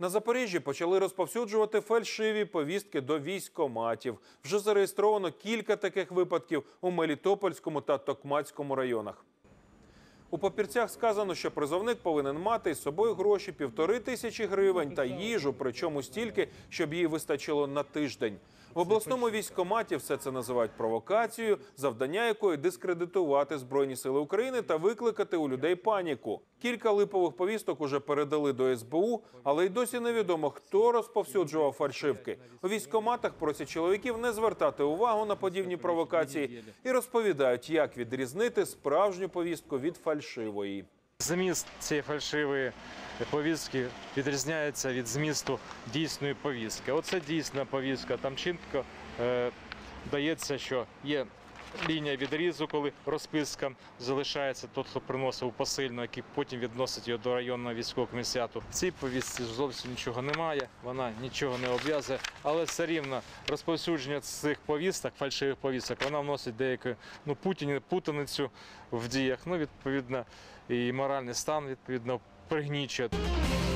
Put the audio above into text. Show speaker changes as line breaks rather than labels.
На Запоріжжі почали розповсюджувати фальшиві повістки до військкоматів. Вже зареєстровано кілька таких випадків у Мелітопольському та Токмацькому районах. У папірцях сказано, що призовник повинен мати із собою гроші 1500 гривень та їжу, причому стільки, щоб їй вистачило на тиждень. В обласному військкоматі все це називають провокацією, завдання якої – дискредитувати Збройні сили України та викликати у людей паніку. Кілька липових повісток уже передали до СБУ, але й досі невідомо, хто розповсюджував фальшивки. У військкоматах просять чоловіків не звертати увагу на подібні провокації і розповідають, як відрізнити справжню повістку від фальшивої.
Зміст цієї фальшивої повістки відрізняється від змісту дійсної повістки. Оце дійсна повістка. Там чітко дається, що є лінія відрізу, коли розписка залишається той, хто приносив у посильну, який потім відносить його до районного військового комісаріату. В цій повістці зовсім нічого немає, вона нічого не обов'язує, але все рівно розповсюдження цих повісток, фальшивих повісток, вона вносить деяку путаницю в діях, відповідно, і моральний стан, відповідно, пригнічує.